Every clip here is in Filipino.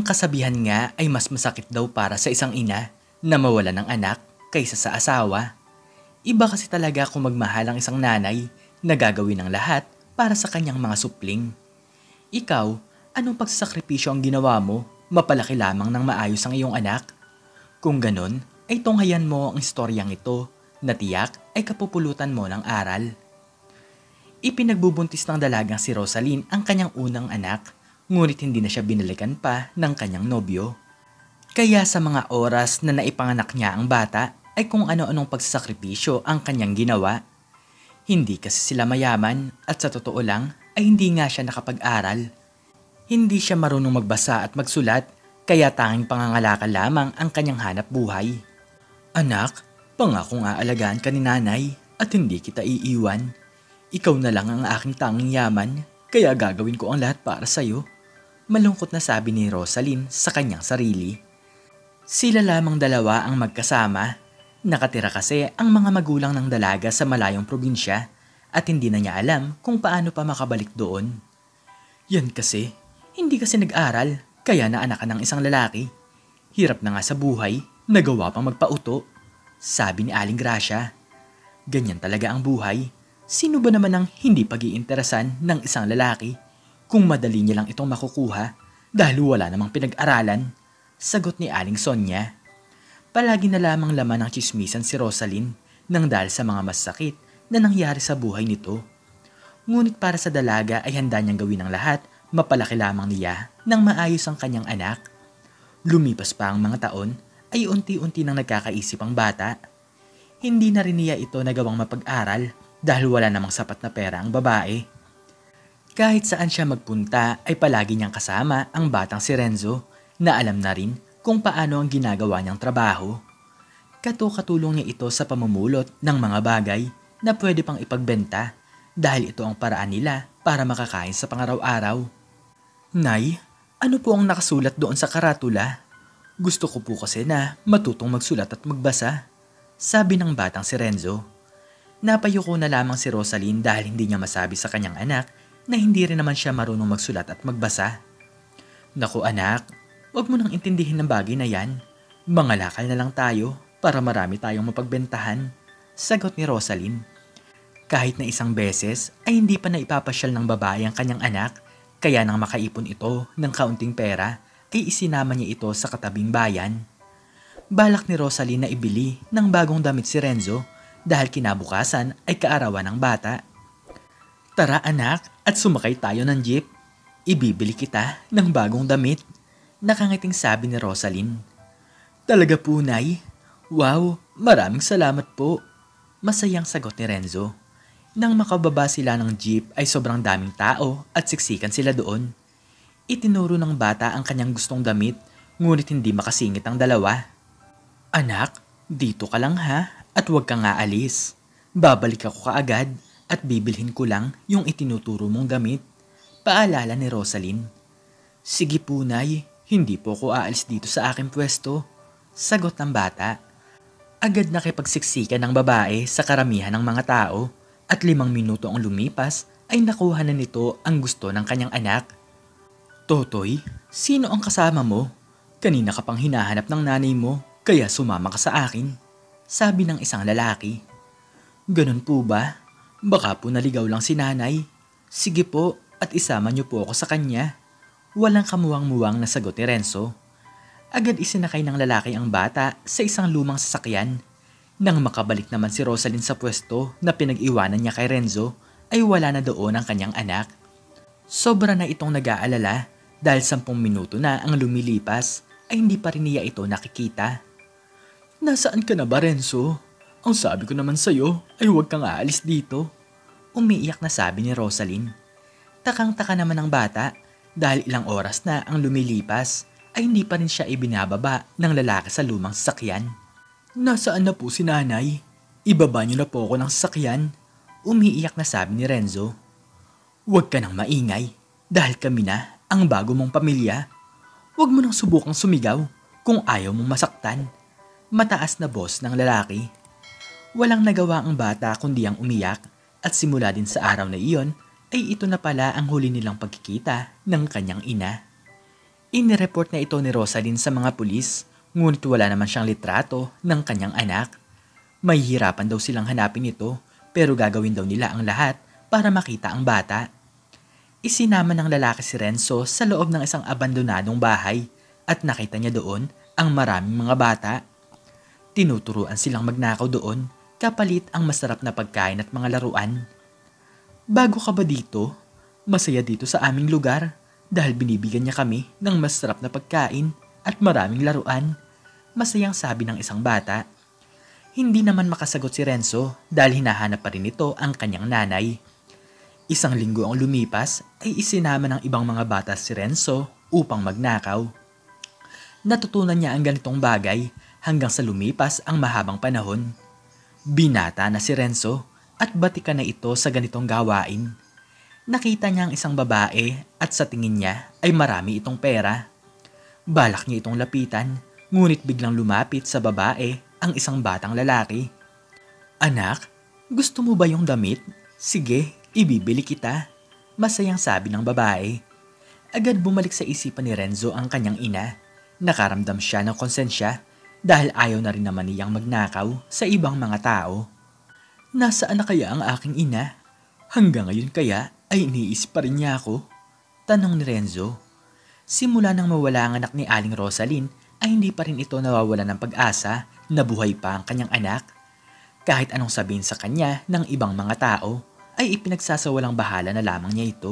kasabihan nga ay mas masakit daw para sa isang ina na mawala ng anak kaysa sa asawa. Iba kasi talaga kung magmahal ang isang nanay na gagawin ng lahat para sa kanyang mga supling. Ikaw, anong pagsasakripisyo ang ginawa mo? Mapalaki lamang ng maayos ang iyong anak? Kung ganon, ay tunghayan mo ang istoryang ito na tiyak ay kapupulutan mo ng aral. Ipinagbubuntis ng dalagang si Rosaline ang kanyang unang anak, ngunit hindi na siya binalikan pa ng kanyang nobyo. Kaya sa mga oras na naipanganak niya ang bata ay kung ano-anong pagsasakripisyo ang kanyang ginawa. Hindi kasi sila mayaman at sa totoo lang ay hindi nga siya nakapag-aral. Hindi siya marunong magbasa at magsulat kaya tanging pangangalakal lamang ang kanyang hanap buhay. Anak, pangakong aalagaan ka ni nanay at hindi kita iiwan. Ikaw na lang ang aking tanging yaman kaya gagawin ko ang lahat para sa'yo. Malungkot na sabi ni Rosaline sa kanyang sarili. Sila lamang dalawa ang magkasama. Nakatira kasi ang mga magulang ng dalaga sa malayong probinsya at hindi na niya alam kung paano pa makabalik doon. Yan kasi, hindi kasi nag-aral kaya naanakan ng isang lalaki. Hirap na nga sa buhay, nagawa pang magpauto, sabi ni Aling Gracia. Ganyan talaga ang buhay. Sino ba naman ang hindi pag-iinteresan ng isang lalaki kung madali niya lang itong makukuha dahil wala namang pinag-aralan? Sagot ni Aling Sonia. Palagi na lamang laman ng tsismisan si Rosaline nang dahil sa mga masakit na nangyari sa buhay nito. Ngunit para sa dalaga ay handa niyang gawin ang lahat, mapalaki lamang niya nang maayos ang kanyang anak. Lumipas pa ang mga taon ay unti-unti nang nagkakaisip ang bata. Hindi na rin niya ito nagawang mapag-aral dahil wala namang sapat na pera ang babae. Kahit saan siya magpunta ay palagi niyang kasama ang batang si Renzo na alam na rin kung paano ang ginagawa niyang trabaho. Katulong niya ito sa pamumulot ng mga bagay na pwede pang ipagbenta dahil ito ang paraan nila para makakain sa pangaraw-araw. Nay, ano po ang nakasulat doon sa karatula? Gusto ko po kasi na matutong magsulat at magbasa, sabi ng batang si Renzo. Napayuko na lamang si Rosaline dahil hindi niya masabi sa kanyang anak na hindi rin naman siya marunong magsulat at magbasa. Naku anak, huwag mo nang intindihin ng bagay na yan. Mangalakal na lang tayo para marami tayong mapagbentahan, sagot ni Rosaline. Kahit na isang beses ay hindi pa naipapasyal ng babae ang kanyang anak, kaya nang makaipon ito ng kaunting pera ay isinama niya ito sa katabing bayan. Balak ni Rosaline na ibili ng bagong damit si Renzo dahil kinabukasan ay kaarawan ng bata. Tara anak at sumakay tayo ng jeep. Ibibili kita ng bagong damit, nakangiting sabi ni Rosaline. Talaga po, Nay? Wow, maraming salamat po. Masayang sagot ni Renzo. Nang makababa sila ng jeep ay sobrang daming tao at siksikan sila doon. Itinuro ng bata ang kanyang gustong damit, ngunit hindi makasingit ang dalawa. Anak, dito ka lang ha at huwag kang aalis. Babalik ako kaagad at bibilhin ko lang yung itinuturo mong damit, paalala ni Rosaline. Sige po, Nay, hindi po ako aalis dito sa aking pwesto, sagot ng bata. Agad nakipagsiksikan ng babae sa karamihan ng mga tao at 5 minuto ang lumipas ay nakuha na nito ang gusto ng kanyang anak. Totoy, sino ang kasama mo? Kanina ka pang hinahanap ng nanay mo kaya sumama ka sa akin, sabi ng isang lalaki. Ganun po ba? Baka po naligaw lang si nanay. Sige po at isama niyo po ako sa kanya. Walang kamuwang-muwang na sagot ni Renzo. Agad isinakay ng lalaki ang bata sa isang lumang sasakyan. Nang makabalik naman si Rosaline sa pwesto na pinag-iwanan niya kay Renzo, ay wala na doon ang kanyang anak. Sobra na itong nag-aalala dahil 10 minuto na ang lumilipas ay hindi pa rin niya ito nakikita. Nasaan ka na ba, Renzo? Ang sabi ko naman sa'yo ay huwag kang aalis dito. Umiiyak na sabi ni Rosaline. Takang-taka naman ang bata dahil ilang oras na ang lumilipas ay hindi pa rin siya ibinababa ng lalaki sa lumang sasakyan. Nasaan na po si nanay? Ibaba niyo na po ako ng sasakyan. Umiiyak na sabi ni Renzo. Huwag ka nang maingay dahil kami na ang bago mong pamilya. Huwag mo nang subukang sumigaw kung ayaw mong masaktan. Mataas na boss ng lalaki. Walang nagawa ang bata kundi ang umiyak at simula din sa araw na iyon ay ito na pala ang huli nilang pagkikita ng kanyang ina. Inireport na ito ni Rosaline sa mga pulis, ngunit wala naman siyang litrato ng kanyang anak. May hirapan daw silang hanapin ito, pero gagawin daw nila ang lahat para makita ang bata. Isinama ng lalaki si Renzo sa loob ng isang abandonadong bahay at nakita niya doon ang maraming mga bata. Tinuturuan silang magnakaw doon, kapalit ang masarap na pagkain at mga laruan. Bago ka ba dito? Masaya dito sa aming lugar dahil binibigyan niya kami ng masarap na pagkain at maraming laruan. Masayang sabi ng isang bata. Hindi naman makasagot si Renzo dahil hinahanap pa rin ito ang kanyang nanay. Isang linggo ang lumipas ay isinama ng ibang mga bata si Renzo upang magnakaw. Natutunan niya ang ganitong bagay hanggang sa lumipas ang mahabang panahon. Binata na si Renzo at batikan na ito sa ganitong gawain. Nakita niya ang isang babae at sa tingin niya ay marami itong pera. Balak niya itong lapitan, ngunit biglang lumapit sa babae ang isang batang lalaki. Anak, gusto mo ba yung damit? Sige, ibibili kita. Masayang sabi ng babae. Agad bumalik sa isipan ni Renzo ang kanyang ina. Nakaramdam siya ng konsensya dahil ayaw na rin naman niyang magnakaw sa ibang mga tao. Nasaan na kaya ang aking ina? Hanggang ngayon kaya ay iniisip pa rin niya ako? Tanong ni Renzo. Simula nang mawala ang anak ni Aling Rosaline ay hindi pa rin ito nawawala ng pag-asa na buhay pa ang kanyang anak. Kahit anong sabihin sa kanya ng ibang mga tao ay ipinagsasawalang bahala na lamang niya ito.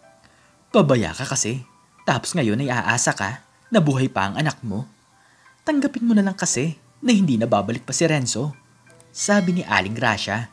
Pabaya ka kasi, tapos ngayon ay aasa ka na buhay pa ang anak mo. Tanggapin mo na lang kasi na hindi na babalik pa si Renzo. Sabi ni Aling Gracia.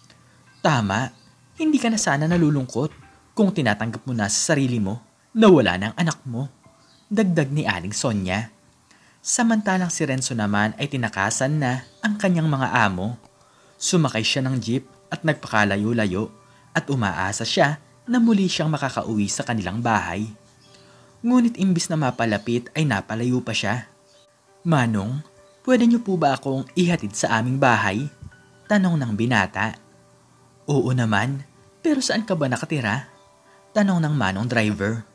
Tama, hindi ka na sana nalulungkot kung tinatanggap mo na sa sarili mo na wala na ang anak mo. Dagdag ni Aling Sonia. Samantalang si Renzo naman ay tinakasan na ang kanyang mga amo. Sumakay siya ng jeep at nagpakalayo-layo at umaasa siya na muli siyang makakauwi sa kanilang bahay. Ngunit imbis na mapalapit ay napalayo pa siya. Manong, pwede niyo po ba akong ihatid sa aming bahay? Tanong ng binata. Oo naman, pero saan ka ba nakatira? Tanong ng manong driver.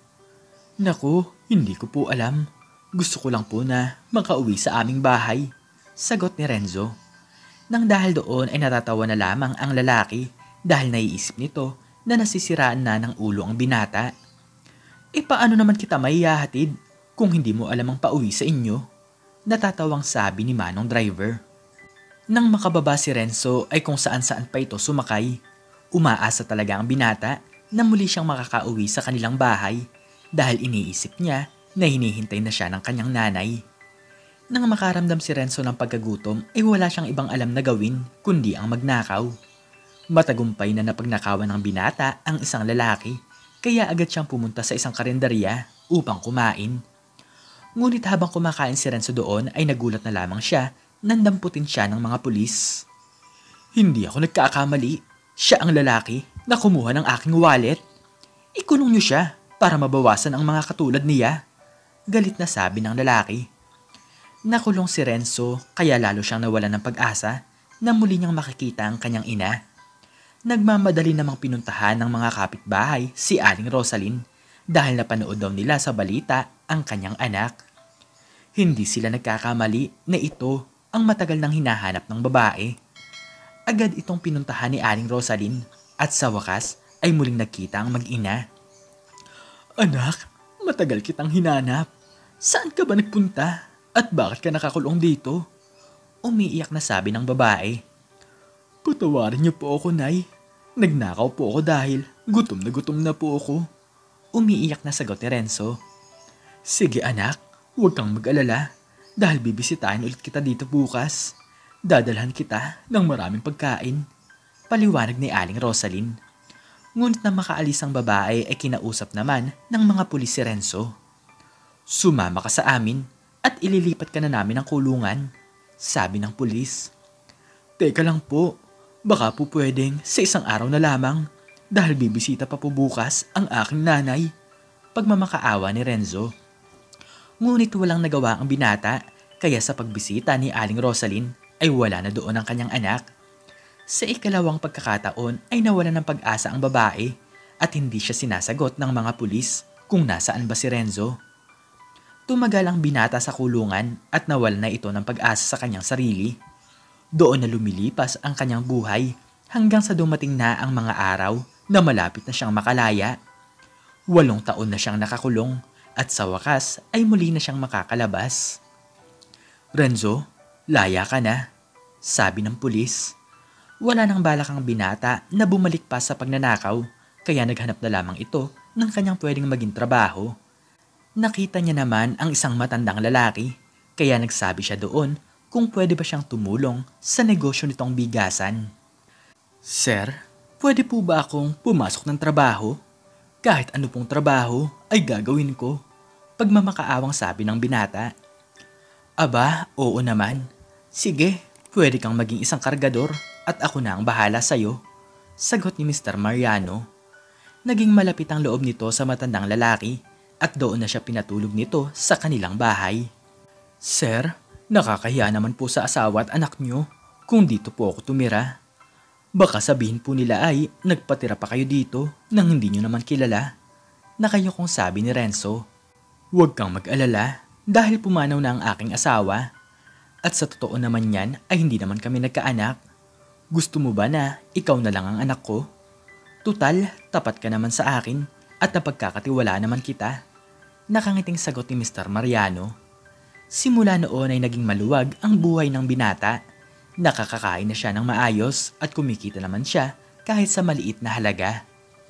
Naku, hindi ko po alam. Gusto ko lang po na makauwi sa aming bahay. Sagot ni Renzo. Nang dahil doon ay natatawa na lamang ang lalaki dahil naiisip nito na nasisiraan na ng ulo ang binata. E paano naman kita maihahatid kung hindi mo alam ang pauwi sa inyo? Natatawang sabi ni manong driver. Nang makababa si Renzo ay kung saan-saan pa ito sumakay. Umaasa talaga ang binata na muli siyang makakauwi sa kanilang bahay dahil iniisip niya na hinihintay na siya ng kanyang nanay. Nang makaramdam si Renzo ng pagkagutom ay wala siyang ibang alam na gawin kundi ang magnakaw. Matagumpay na napagnakawan ng binata ang isang lalaki kaya agad siyang pumunta sa isang karinderya upang kumain. Ngunit habang kumakain si Renzo doon ay nagulat na lamang siya nang damputin siya ng mga pulis. Hindi ako nagkakamali. Siya ang lalaki na kumuha ng aking wallet. Ikulong niyo siya para mabawasan ang mga katulad niya. Galit na sabi ng lalaki. Nakulong si Renzo kaya lalo siyang nawalan ng pag-asa na muli niyang makikita ang kanyang ina. Nagmamadali namang pinuntahan ng mga kapitbahay si Aling Rosaline dahil napanood daw nila sa balita ang kanyang anak. Hindi sila nagkakamali na ito ang matagal nang hinahanap ng babae. Agad itong pinuntahan ni Aling Rosaline at sa wakas ay muling nagkita ang mag-ina. Anak, matagal kitang hinanap. Saan ka ba nagpunta? At bakit ka nakakulong dito? Umiiyak na sabi ng babae. Patawarin niyo po ako, Nay. Nagnakaw po ako dahil gutom na po ako. Umiiyak na sagot ni Renzo. Sige anak, huwag kang mag-alala dahil bibisitahin ulit kita dito bukas. Dadalhan kita ng maraming pagkain. Paliwanag ni Aling Rosaline. Ngunit na makaalis ang babae ay kinausap naman ng mga pulis si Renzo. Sumama ka sa amin at ililipat ka na namin ng kulungan, sabi ng pulis. Teka lang po, baka po pwedeng sa isang araw na lamang dahil bibisita pa po bukas ang aking nanay. Pagmamakaawa ni Renzo. Ngunit walang nagawa ang binata kaya sa pagbisita ni Aling Rosaline ay wala na doon ang kanyang anak. Sa ikalawang pagkakataon ay nawalan ng pag-asa ang babae at hindi siya sinasagot ng mga pulis kung nasaan ba si Renzo. Tumagal ang binata sa kulungan at nawala na ito ng pag-asa sa kanyang sarili. Doon na lumilipas ang kanyang buhay hanggang sa dumating na ang mga araw na malapit na siyang makalaya. 8 taon na siyang nakakulong at sa wakas ay muli na siyang makakalabas. Renzo, laya ka na, sabi ng pulis. Wala nang balak ang binata na bumalik pa sa pagnanakaw kaya naghanap na lamang ito ng kanyang pwedeng maging trabaho. Nakita niya naman ang isang matandang lalaki kaya nagsabi siya doon kung pwede ba siyang tumulong sa negosyo nitong bigasan. Sir, pwede po ba akong pumasok ng trabaho? Kahit ano pong trabaho ay gagawin ko, pagmamakaawang sabi ng binata. Aba, oo naman. Sige, pwede kang maging isang kargador at ako na ang bahala sa'yo, sagot ni Mr. Mariano. Naging malapit ang loob nito sa matandang lalaki at doon na siya pinatulog nito sa kanilang bahay. Sir, nakakahiya naman po sa asawa at anak niyo kung dito po ako tumira. Baka sabihin po nila ay nagpatira pa kayo dito nang hindi niyo naman kilala. Nakayokong sabi ni Renzo. Huwag kang mag-alala dahil pumanaw na ang aking asawa. At sa totoo naman yan ay hindi naman kami nagkaanak. Gusto mo ba na ikaw na lang ang anak ko? Tutal, tapat ka naman sa akin at napagkakatiwala naman kita. Nakangiting sagot ni Mr. Mariano. Simula noon ay naging maluwag ang buhay ng binata. Nakakakain na siya ng maayos at kumikita naman siya kahit sa maliit na halaga.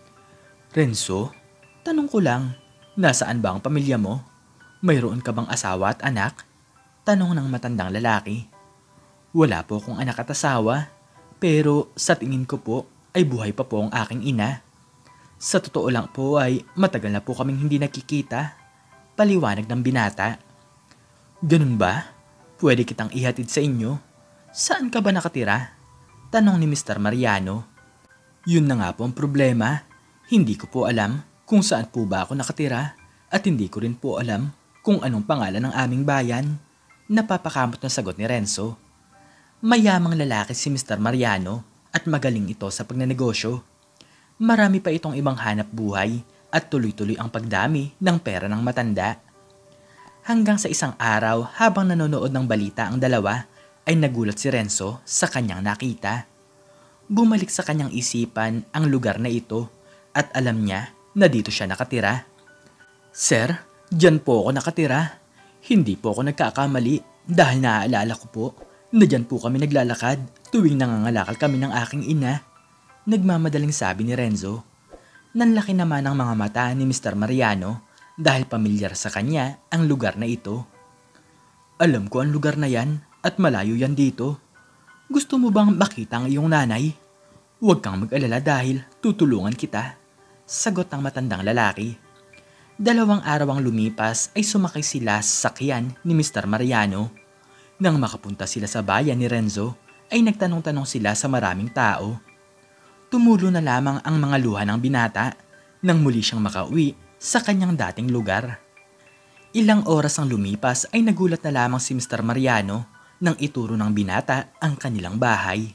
Renzo, tanong ko lang, nasaan ba ang pamilya mo? Mayroon ka bang asawa at anak? Tanong ng matandang lalaki. Wala po akong anak at asawa, pero sa tingin ko po ay buhay pa po ang aking ina. Sa totoo lang po ay matagal na po kaming hindi nakikita. Paliwanag ng binata. Ganun ba? Pwede kitang ihatid sa inyo? Saan ka ba nakatira? Tanong ni Mr. Mariano. Yun na nga po ang problema. Hindi ko po alam kung saan po ba ako nakatira at hindi ko rin po alam kung anong pangalan ng aming bayan. Napapakamot na sagot ni Renzo. Mayamang lalaki si Mr. Mariano at magaling ito sa pagnanegosyo. Marami pa itong ibang hanap buhay at tuloy-tuloy ang pagdami ng pera ng matanda. Hanggang sa isang araw habang nanonood ng balita ang dalawa ay nagulat si Renzo sa kanyang nakita. Bumalik sa kanyang isipan ang lugar na ito at alam niya na dito siya nakatira. Sir, dyan po ako nakatira. Hindi po ako nagkakamali dahil naaalala ko po na dyan po kami naglalakad tuwing nangangalakal kami ng aking ina. Nagmamadaling sabi ni Renzo. Nanlaki naman ang mga mata ni Mr. Mariano dahil pamilyar sa kanya ang lugar na ito. Alam ko ang lugar na yan at malayo yan dito. Gusto mo bang makita ang iyong nanay? Huwag kang mag-alala dahil tutulungan kita, sagot ng matandang lalaki. 2 araw ang lumipas ay sumakay sila sa sakyan ni Mr. Mariano. Nang makapunta sila sa bayan ni Renzo ay nagtanong-tanong sila sa maraming tao. Tumulo na lamang ang mga luha ng binata nang muli siyang makauwi sa kanyang dating lugar. Ilang oras ang lumipas ay nagulat na lamang si Mr. Mariano nang ituro ng binata ang kanilang bahay.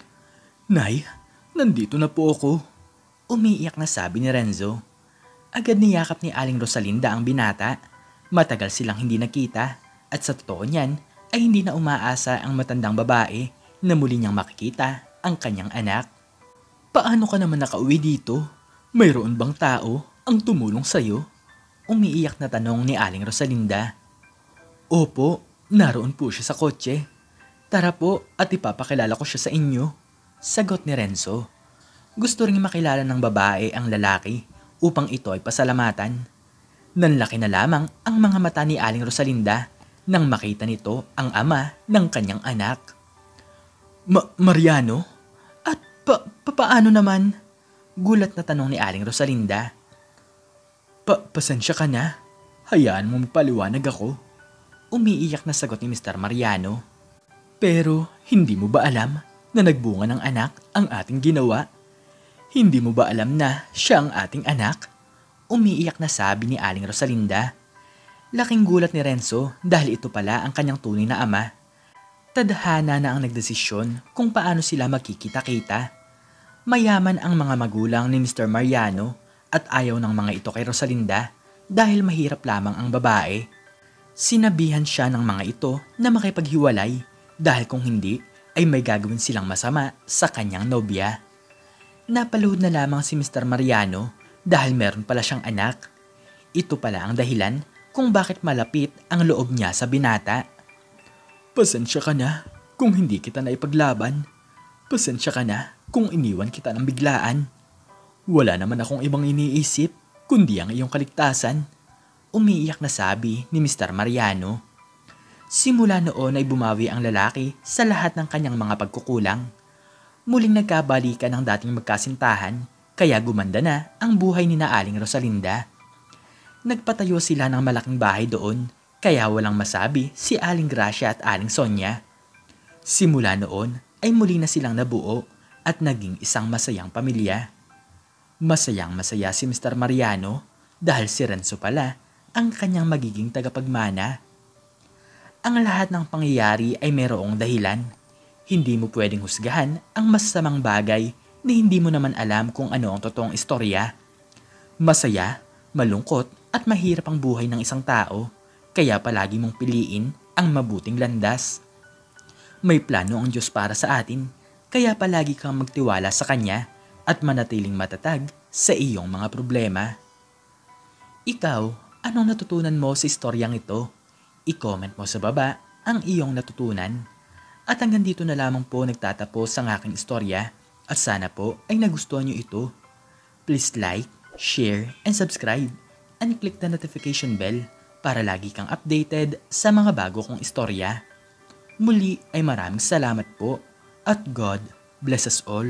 Nay, nandito na po ako. Umiiyak na sabi ni Renzo. Agad niyakap ni Aling Rosalinda ang binata. Matagal silang hindi nakita at sa totoo niyan ay hindi na umaasa ang matandang babae na muli niyang makikita ang kanyang anak. Paano ka naman nakauwi dito? Mayroon bang tao ang tumulong sa'yo? Umiiyak na tanong ni Aling Rosalinda. Opo, naroon po siya sa kotse. Tara po at ipapakilala ko siya sa inyo, sagot ni Renzo. Gusto ring makilala ng babae ang lalaki upang ito ay pasalamatan. Nanlaki na lamang ang mga mata ni Aling Rosalinda nang makita nito ang ama ng kanyang anak. Mariano? At paano naman? Gulat na tanong ni Aling Rosalinda. Pasensya ka na. Hayaan mo magpaliwanag ako. Umiiyak na sagot ni Mr. Mariano. Pero hindi mo ba alam na nagbunga ng anak ang ating ginawa? Hindi mo ba alam na siya ang ating anak? Umiiyak na sabi ni Aling Rosalinda. Laking gulat ni Renzo dahil ito pala ang kanyang tunay na ama. Tadhana na ang nagdesisyon kung paano sila magkikita-kita. Mayaman ang mga magulang ni Mr. Mariano at ayaw ng mga ito kay Rosalinda dahil mahirap lamang ang babae. Sinabihan siya ng mga ito na makipaghiwalay dahil kung hindi ay may gagawin silang masama sa kanyang nobya. Napaluhod na lamang si Mr. Mariano dahil meron pala siyang anak. Ito pala ang dahilan kung bakit malapit ang loob niya sa binata. Pasensya ka na kung hindi kita naipaglaban. Pasensya ka na kung iniwan kita ng biglaan. Wala naman akong ibang iniisip kundi ang iyong kaligtasan. Umiiyak na sabi ni Mr. Mariano. Simula noon ay bumawi ang lalaki sa lahat ng kanyang mga pagkukulang. Muling nagkabalikan ang dating magkasintahan kaya gumanda na ang buhay ni na Aling Rosalinda. Nagpatayo sila ng malaking bahay doon kaya walang masabi si Aling Gracia at Aling Sonia. Simula noon ay muli na silang nabuo at naging isang masayang pamilya. Masayang masaya si Mr. Mariano dahil si Renzo pala ang kanyang magiging tagapagmana. Ang lahat ng pangyayari ay mayroong dahilan. Hindi mo pwedeng husgahan ang masasamang bagay na hindi mo naman alam kung ano ang totoong istorya. Masaya, malungkot at mahirap ang buhay ng isang tao, kaya palagi mong piliin ang mabuting landas. May plano ang Diyos para sa atin, kaya palagi kang magtiwala sa Kanya at manatiling matatag sa iyong mga problema. Ikaw, anong natutunan mo sa istoryang ito? I-comment mo sa baba ang iyong natutunan. At hanggang dito na lamang po nagtatapos ang aking istorya at sana po ay nagustuhan nyo ito. Please like, share, and subscribe and click the notification bell para lagi kang updated sa mga bago kong istorya. Muli ay maraming salamat po at God bless us all.